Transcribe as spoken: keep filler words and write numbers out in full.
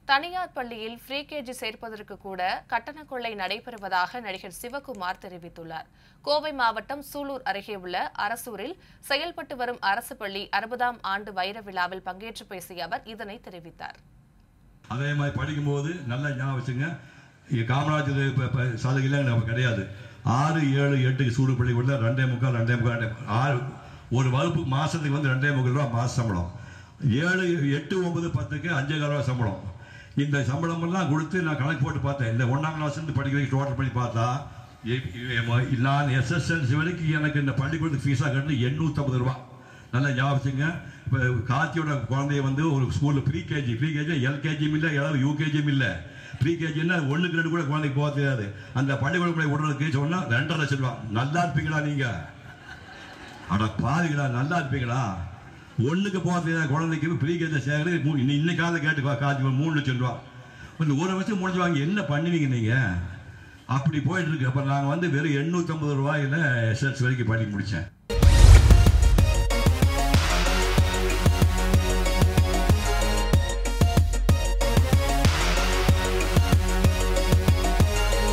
தனியார் பள்ளியில் prekg சேர்ப்பதற்கு கூட கட்டண கொள்ளை நடைபெறுவதாக நடிகர் சிவகுமார் தெரிவித்துள்ளார். கோவை மாவட்டம் சூலூர் அருகே உள்ள அரசூரில் செயல்பட்டு வரும் அரசு பள்ளி அறுபதாம் ஆண்டு வைர விழாவில் பங்கேற்று பேசிய அவர் இதனை தெரிவித்தார். அதே மாதிரி படிக்கும்போது நல்லா ஞாபகம் வச்சுங்க, காமராஜர் சாலையில் நம்ம கிடையாது. ஆறு ஏழு எட்டுக்கு சூடு பள்ளி உள்ள ரெண்டே முக்கால் ரெண்டே முக்கால் ஆறு ஒரு வகுப்பு மாசத்துக்கு வந்து ரெண்டே முக்கால் ரூபா மாச சம்பளம். ஏழு எட்டு ஒன்பது பத்துக்கு அஞ்சே கால் ரூபா சம்பளம். இந்த சம்பளம் எல்லாம் கொடுத்து நான் கணக்கு போட்டு பார்த்தேன். இந்த ஒன்னாம் கிளாஸ் இருந்து படிக்க வைக்க டோட்டல் பண்ணி பார்த்தா நான் எஸ்எஸ்எல்சி வரைக்கும் எனக்கு இந்த பள்ளிக்கூடத்துக்கு ஃபீஸாக கட்டு எண்ணூற்றி ஐம்பது ரூபா. நல்லா ஞாபகங்க. இப்போ கார்த்தியோட குழந்தைய வந்து ஒரு ஸ்கூலில் ப்ரீகேஜி ப்ரீகேஜி எல்கேஜியும் இல்லை, ஏதாவது யூகேஜியும் இல்லை. ப்ரீகேஜின்னா ஒன்றுக்கு ரெண்டு கூட குழந்தைக்கு போக தெரியாது. அந்த பள்ளிக்கூடம் விடுறதுக்கு சொன்னால் ரெண்டரை லட்சம் ரூபா. நல்லா இருப்பீங்களா நீங்கள்? அட பாருங்களா, நல்லா இருப்பீங்களா? ஒன்றுக்கு போக தெரியாத குழந்தைக்கு ப்ரீகேஜி சேர்க்கறது இன்னைக்கு காலை கேட்டு கார்த்தி மூணு லட்சம் ரூபா. கொஞ்சம் ஒரு வருஷம் முடிஞ்சு வாங்க என்ன பண்ணுவீங்க நீங்கள்? அப்படி போயிட்டு இருக்கு. அப்போ நாங்கள் வந்து வெறும் எண்ணூற்றி ஐம்பது ரூபாயில் எஸ்எல்சி வரைக்கும் படிக்க முடித்தேன்.